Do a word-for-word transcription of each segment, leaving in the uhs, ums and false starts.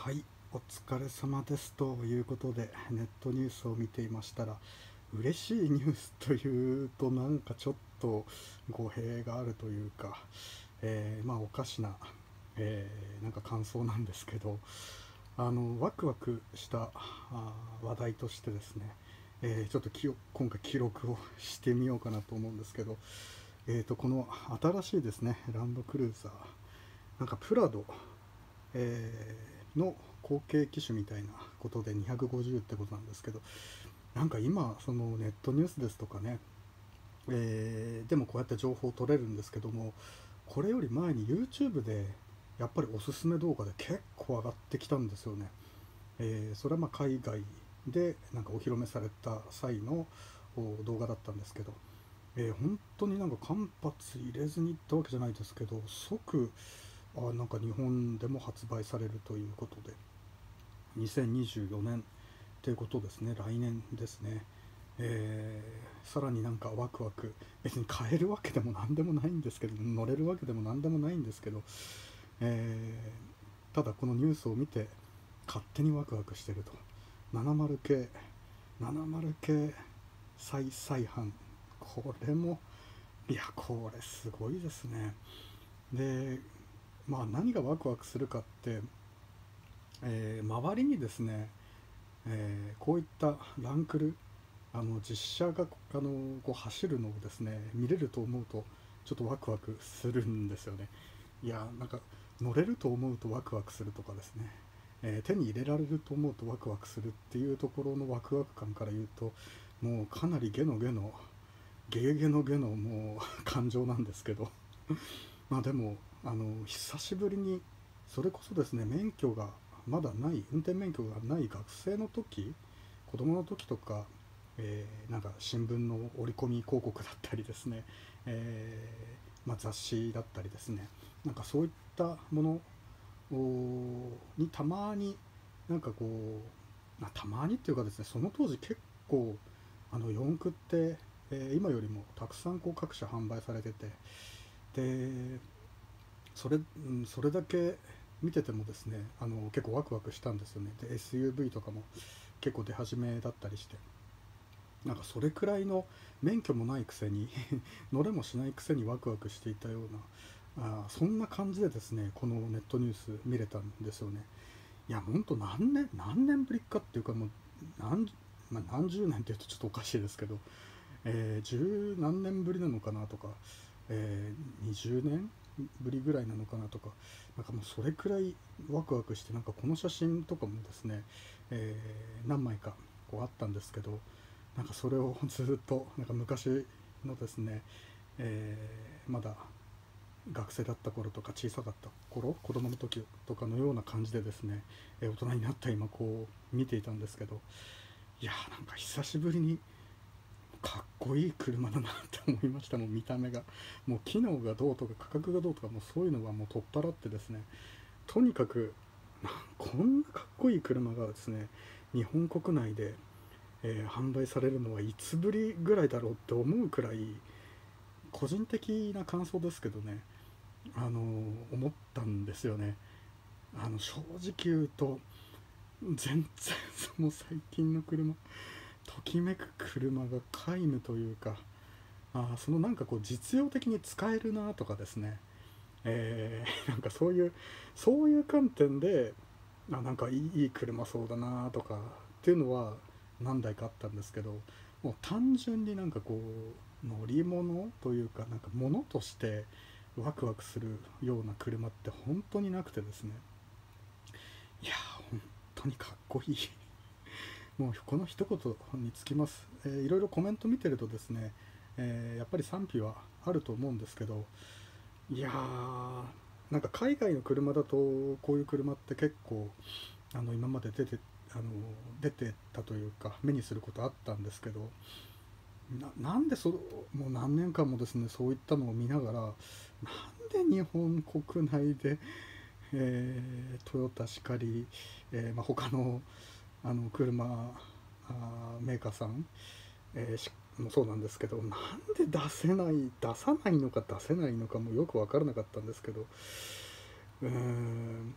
はい、お疲れ様ですということで、ネットニュースを見ていましたら、嬉しいニュースというとなんかちょっと語弊があるというか、えーまあおかしな、えーなんか感想なんですけど、あのワクワクしたあ話題としてですね、えーちょっときよ今回記録をしてみようかなと思うんですけど、えーとこの新しいですねランドクルーザー、なんかプラド、えーの後継機種みたいなことでにひゃくごじゅうってことなんですけど、なんか今そのネットニュースですとかね、えーでもこうやって情報を取れるんですけども、これより前に YouTube でやっぱりおすすめ動画で結構上がってきたんですよね。えーそれはまあ海外でなんかお披露目された際の動画だったんですけど、えー本当になんか間髪入れずにいったわけじゃないですけど、即あなんか日本でも発売されるということで、にせんにじゅうよねんっていうことですね、来年ですね。えーさらになんかワクワク、別に買えるわけでも何でもないんですけど、乗れるわけでも何でもないんですけど、えーただこのニュースを見て勝手にワクワクしてると。ななじゅう系ななじゅう系再再販、これもいやこれすごいですね。でまあ何がワクワクするかって、えー周りにですね、えーこういったランクル、あの実車があのこう走るのをですね見れると思うとちょっとワクワクするんですよね。いやなんか乗れると思うとワクワクするとかですね、えー手に入れられると思うとワクワクするっていうところのワクワク感から言うと、もうかなりゲのゲのゲゲゲのゲのもう感情なんですけど、まあでもあの久しぶりに、それこそですね免許がまだない、運転免許がない学生の時、子供の時とか、えーなんか新聞の折り込み広告だったりですね、えーまあ、雑誌だったりですね、なんかそういったものにたまになんかこう、まあ、たまにっていうかですね、その当時結構あの四駆って、えー今よりもたくさんこう各社販売されてて、でそれ、うん、それだけ見ててもですね、あの結構ワクワクしたんですよね。で エスユーブイ とかも結構出始めだったりして、なんかそれくらいの免許もないくせに乗れもしないくせにワクワクしていたような、あそんな感じでですねこのネットニュース見れたんですよね。いやほんと何年何年ぶりかっていうか、もう何,、まあ、何十年っていうとちょっとおかしいですけど、えー、十何年ぶりなのかなとか、えー、にじゅうねんぶりぐらいなのかなとか、なんかもうそれくらいワクワクして、なんかこの写真とかもですね、えー何枚かこうあったんですけど、なんかそれをずっとなんか昔のですね、えーまだ学生だった頃とか小さかった頃、子供の時とかのような感じでですね、えー大人になった今こう見ていたんですけど、いやーなんか久しぶりにかっこいい車だなって思いました。もう見た目が、もう機能がどうとか価格がどうとか、もうそういうのはもう取っ払ってですね、とにかくこんなかっこいい車がですね日本国内で、えー販売されるのはいつぶりぐらいだろうって思うくらい、個人的な感想ですけどね、あのー思ったんですよね。あの正直言うと全然その最近の車、ときめく車が皆無というか、あそのなんかこう実用的に使えるなとかですね、えーなんかそういうそういう観点で、あなんかいいいい車そうだなとかっていうのは何台かあったんですけど、もう単純になんかこう乗り物というか、なんか物としてワクワクするような車って本当になくてですね、いやー本当にかっこいい。もうこの一言につきます。えーいろいろコメント見てるとですね、えーやっぱり賛否はあると思うんですけど、いやーなんか海外の車だとこういう車って結構あの今まで出てあの出てたというか目にすることあったんですけど、ななんでそもう何年間もですねそういったのを見ながら、なんで日本国内で、えートヨタしかり、えーまあ、他のあの車あメーカーさん、えーしもそうなんですけど、なんで出せない出さないのか出せないのかもよく分からなかったんですけど、うーん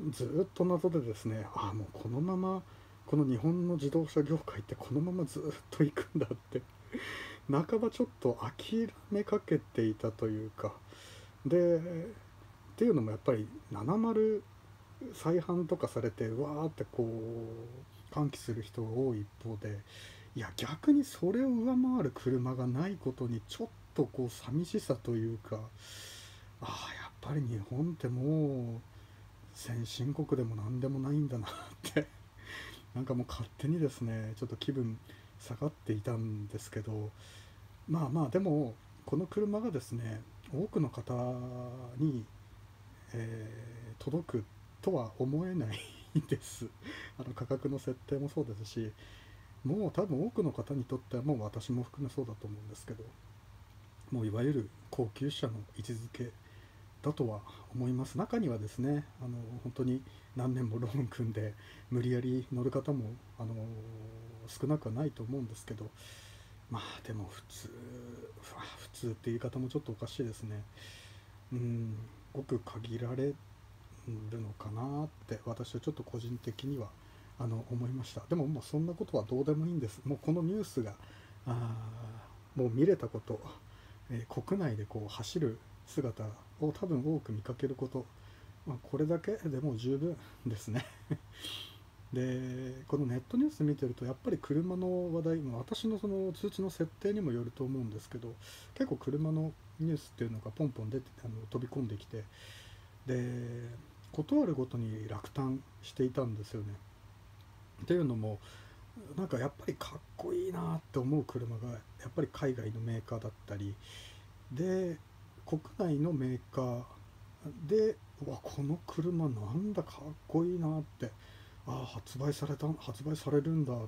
ずーっと謎でですね、ああもうこのままこの日本の自動車業界ってこのままずーっと行くんだって半ばちょっと諦めかけていたというか、でっていうのもやっぱりななじゅう再販とかされてわーってこう歓喜する人が多い一方で、いや逆にそれを上回る車がないことにちょっとこう寂しさというか、ああやっぱり日本ってもう先進国でも何でもないんだなってなんかもう勝手にですねちょっと気分下がっていたんですけど、まあまあでもこの車がですね多くの方に、えー届くとは思えないですあの価格の設定もそうですし、もう多分多くの方にとってはもう私も含めそうだと思うんですけど、もういわゆる高級車の位置づけだとは思います。中にはですねあの本当に何年もローン組んで無理やり乗る方もあの少なくはないと思うんですけど、まあでも普通普通って言い方もちょっとおかしいですね。うん、ごく限られるのかなって私はちょっと個人的にはあの思いました。でももうそんなことはどうでもいいんです。もうこのニュースがあもう見れたこと、えー国内でこう走る姿を多分多く見かけること、まあ、これだけでもう十分ですねでこのネットニュース見てるとやっぱり車の話題、まあ私のその通知の設定にもよると思うんですけど、結構車のニュースっていうのがポンポン出てあの飛び込んできて、で事あるごとに落胆していたんですよね。っていうのもなんかやっぱりかっこいいなって思う車がやっぱり海外のメーカーだったりで、国内のメーカーで、うわこの車なんだかっこいいなって、ああ発売された発売されるんだって、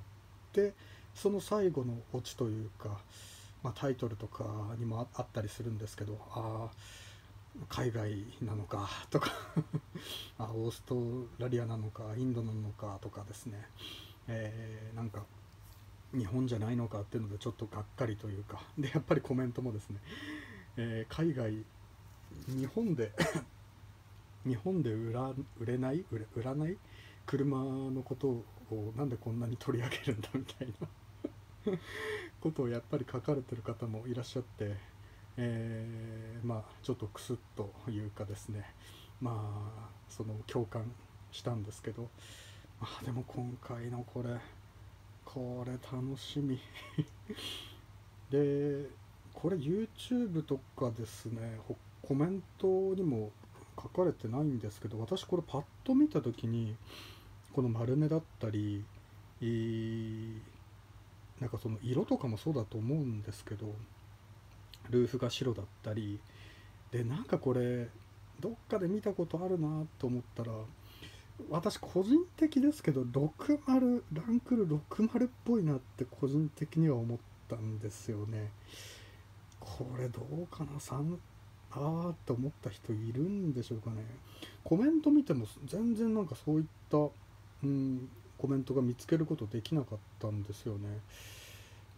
その最後のオチというか、まあ、タイトルとかにもあったりするんですけど、ああ海外なのかとかあオーストラリアなのかインドなのかとかですね、えーなんか日本じゃないのかっていうのでちょっとがっかりというか、でやっぱりコメントもですね、えー海外日本で日本で売ら売れない売れ売らない車のことをなんでこんなに取り上げるんだみたいなことをやっぱり書かれてる方もいらっしゃって、えーまあちょっとクスッというかですね、まあその共感したんですけど、まあでも今回のこれこれ楽しみで、これ YouTube とかですねコメントにも書かれてないんですけど、私これパッと見た時にこの丸目だったり、えーなんかその色とかもそうだと思うんですけど、ルーフが白だったりで、なんかこれどっかで見たことあるなと思ったら、私個人的ですけどろくじゅうランクルろくじゅうっぽいなって個人的には思ったんですよね。これどうかな、さんあーって思った人いるんでしょうかね。コメント見ても全然なんかそういった、うん、コメントが見つけることできなかったんですよね。うん、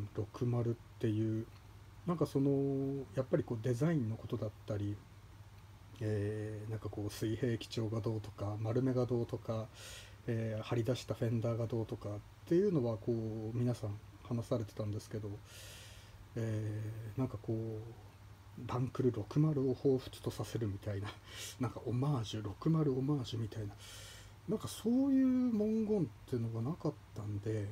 ろくじゅうっていうなんかそのやっぱりこうデザインのことだったり、えーなんかこう水平基調がどうとか丸めがどうとか、えー張り出したフェンダーがどうとかっていうのはこう皆さん話されてたんですけど、えーなんかこうランクルろくじゅうを彷彿とさせるみたいななんかオマージュろくじゅうオマージュみたいな、なんかそういう文言っていうのがなかったんで、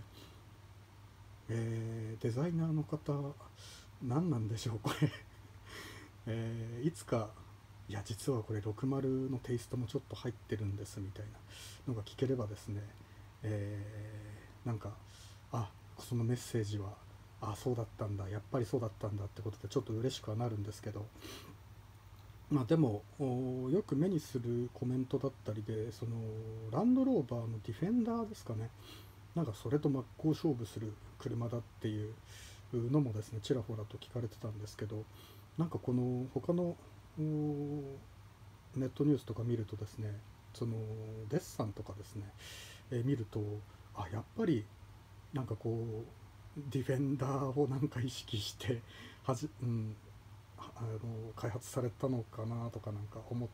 えーデザイナーの方何なんでしょうこれえーいつかいや実はこれろくじゅうのテイストもちょっと入ってるんですみたいなのが聞ければですね、えーなんかあそのメッセージはあそうだったんだやっぱりそうだったんだってことでちょっと嬉しくはなるんですけど、まあでもよく目にするコメントだったりで、そのランドローバーのディフェンダーですかね、なんかそれと真っ向勝負する車だっていうのもですねちらほらと聞かれてたんですけど、なんかこの他のネットニュースとか見るとですね、そのデッサンとかですね、えー見るとあやっぱりなんかこうディフェンダーをなんか意識してはじ、うん、あの開発されたのかなとかなんか思って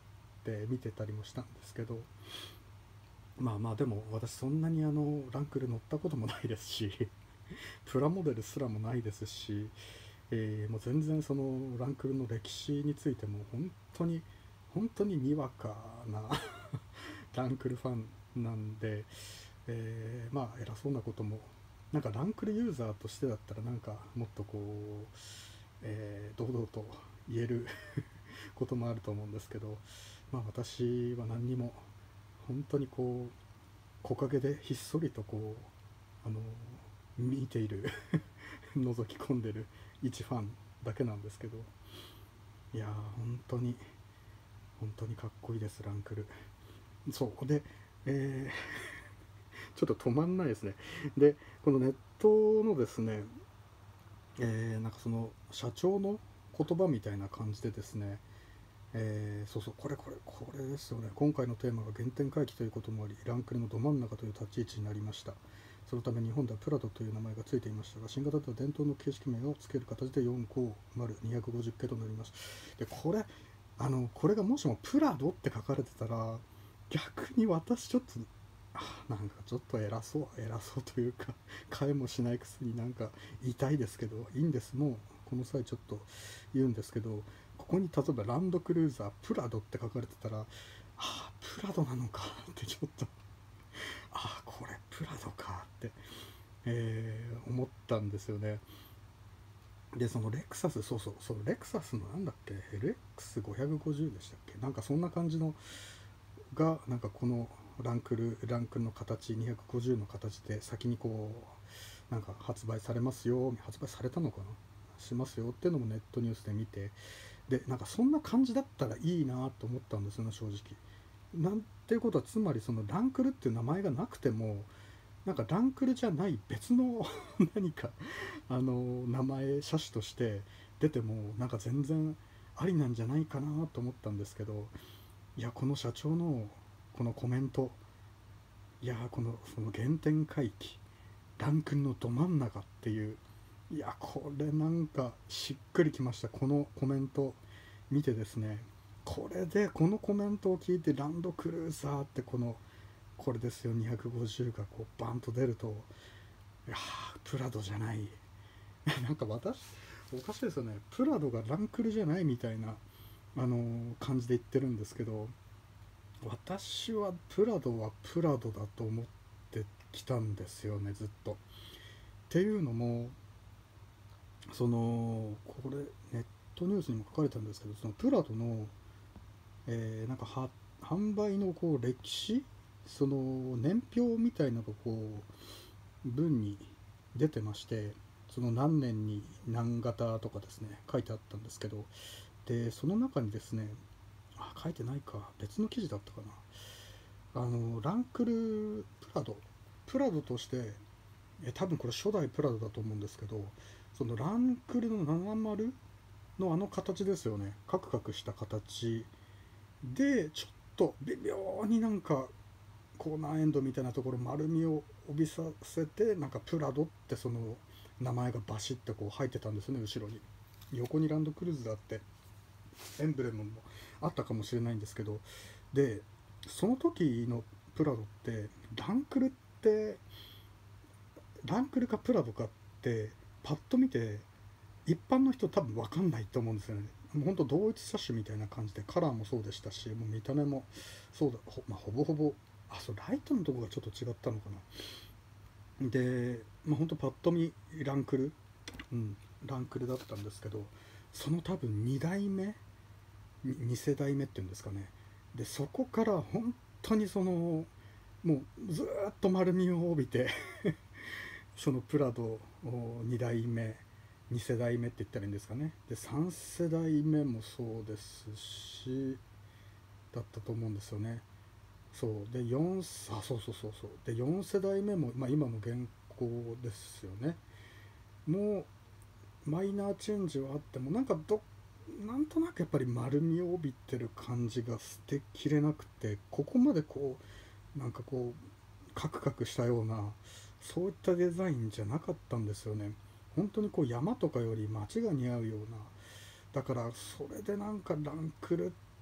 って見てたりもしたんですけど、まあまあでも私そんなにあのランクル乗ったこともないですしプラモデルすらもないですし、えーもう全然そのランクルの歴史についても本当に本当ににわかなランクルファンなんで、えーまあ偉そうなことも、なんかランクルユーザーとしてだったらなんかもっとこう、えー堂々と言えることもあると思うんですけど、まあ私は何にも、本当にこう木陰でひっそりとこうあの見ている覗き込んでる一ファンだけなんですけど、いやー本当に本当にかっこいいですランクル。そうで、えーちょっと止まんないですね。でこのネットのですね、えーなんかその社長の言葉みたいな感じでですね、えーそうそう、これこれこれですよね。今回のテーマが原点回帰ということもあり、ランクルのど真ん中という立ち位置になりました。そのため日本ではプラドという名前がついていましたが、新型では伝統の形式名を付ける形でよんごーまるにひゃくごじゅっ系となります。でこれあのこれがもしもプラドって書かれてたら、逆に私ちょっとあなんかちょっと偉そう偉そうというか買えもしないくせになんか言いたいですけど、いいんです。もうこの際ちょっと言うんですけど、ここに例えばランドクルーザープラドって書かれてたら、ああプラドなのかってちょっとああこれプラドかって、えー思ったんですよね。でそのレクサス、そうそうそう、レクサスのなんだっけ エルエックスごひゃくごじゅう でしたっけ、なんかそんな感じのがなんかこのランクルランクルの形にひゃくごじゅうの形で先にこうなんか発売されますよ、発売されたのかな、しますよっていうのもネットニュースで見て、でなんかそんな感じだったらいいなと思ったんですよね正直。なんていうことはつまりそのランクルっていう名前がなくても、なんかランクルじゃない別の何かあの名前車種として出てもなんか全然ありなんじゃないかなと思ったんですけど、いやこの社長のこのコメント、いやこのその原点回帰ランクルのど真ん中っていう、いやこれなんかしっくりきました。このコメント見てですね、これでこのコメントを聞いてランドクルーザーってこのこれですよにひゃくごじゅうがこうバンと出ると、いやプラドじゃないなんか私おかしいですよね、プラドがランクルじゃないみたいなあのー感じで言ってるんですけど、私はプラドはプラドだと思ってきたんですよねずっと。っていうのもそのこれネットニュースにも書かれたんですけど、そのプラドの、えーなんかは販売のこう歴史、その年表みたいなのがこう文に出てまして、その何年に何型とかですね書いてあったんですけど、でその中にですね、あ書いてないか別の記事だったかな、あのランクルプラドプラドとしてえ多分これ初代プラドだと思うんですけど、そのランクルのななじゅうのあの形ですよね、カクカクした形でちょっと微妙になんかコーナーエンドみたいなところ丸みを帯びさせて、なんかプラドってその名前がバシッてこう入ってたんですね後ろに。横にランドクルーズだってエンブレムもあったかもしれないんですけど、でその時のプラドってランクルってランクルかプラドかってパッと見て一般の人多分分かんないと思うんですよね。もうほんと同一車種みたいな感じで、カラーもそうでしたし、もう見た目もそうだ ほ,、まあ、ほぼほぼ、あそうライトのとこがちょっと違ったのかな。で、まあ、ほんとパッと見ランクル、うん、ランクルだったんですけど、その多分に代目に世代目っていうんですかね。でそこから本当にそのもうずーっと丸みを帯びてそのプラドに代目に世代目って言ったらいいんですかね。でさん世代目もそうですしだったと思うんですよね。そうでよんあそうそうそうそうでよん世代目も、まあ、今の現行ですよね。もうマイナーチェンジはあってもなんかどなんとなくやっぱり丸みを帯びてる感じが捨てきれなくて、ここまでこうなんかこうカクカクしたようなそういったデザインじゃなかったんですよね。本当にこう山とかより街が似合うような、だからそれでなんかランクルっ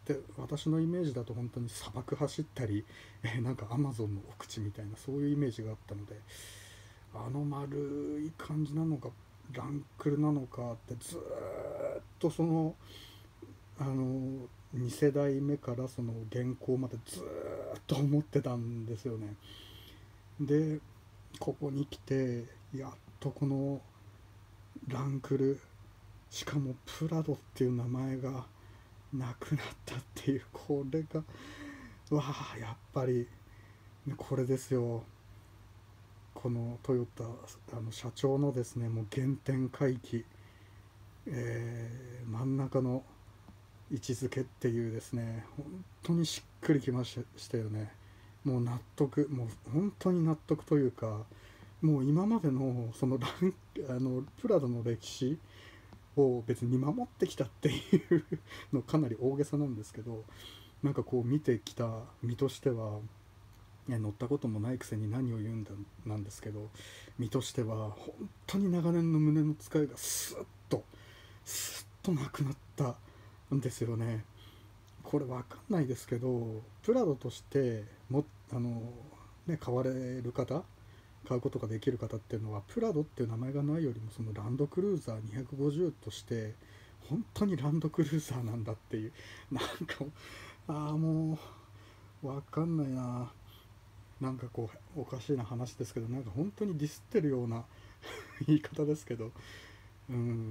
で私のイメージだと本当に砂漠走ったり、えーなんかアマゾンの奥地みたいなそういうイメージがあったので、あの丸い感じなのかランクルなのかってずーっとそのあのに世代目からその現行までずーっと思ってたんですよね。でここに来てやっとこのランクル、しかもプラドっていう名前がなくなったっていう、これがわあやっぱりこれですよ。このトヨタあの社長のですねもう原点回帰、えー真ん中の位置づけっていうですね、本当にしっくりきましたよね。もう納得、もう本当に納得というか、もう今までのそのランあのプラドの歴史を別に見守ってきたっていうのかなり大げさなんですけど、なんかこう見てきた身としては、ね、乗ったこともないくせに何を言うんだなんですけど、身としては本当に長年の胸の使いがスッとスッとなくなったんですよね。これわかんないですけど、プラドとしてもあの、ね、買われる方、買うことができる方っていうのはプラドっていう名前がないよりもそのランドクルーザーにひゃくごじゅうとして本当にランドクルーザーなんだっていう、なんかああもうわかんないな。なんかこうおかしいな話ですけど、なんか本当にディスってるような言い方ですけど、うん、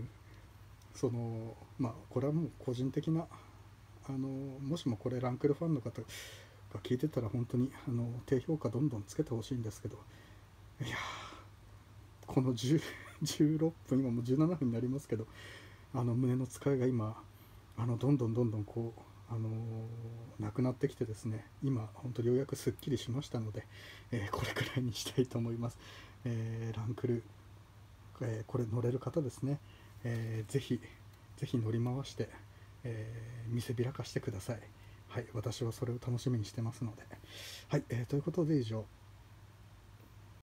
そのまあこれはもう個人的な、あのもしもこれランクルファンの方が聞いてたら本当にあの低評価どんどんつけてほしいんですけど、いやこのじゅう じゅうろっぷん、今もうじゅうななふんになりますけど、あの胸の使いが今あのどんどんどんどんこうあのーなくなってきてですね、今本当にようやくすっきりしましたので、えーこれくらいにしたいと思います。えーランクル、えーこれ乗れる方ですね、えーぜひぜひ乗り回して、えー見せびらかしてください。はい、私はそれを楽しみにしてますので。はい、えーということで以上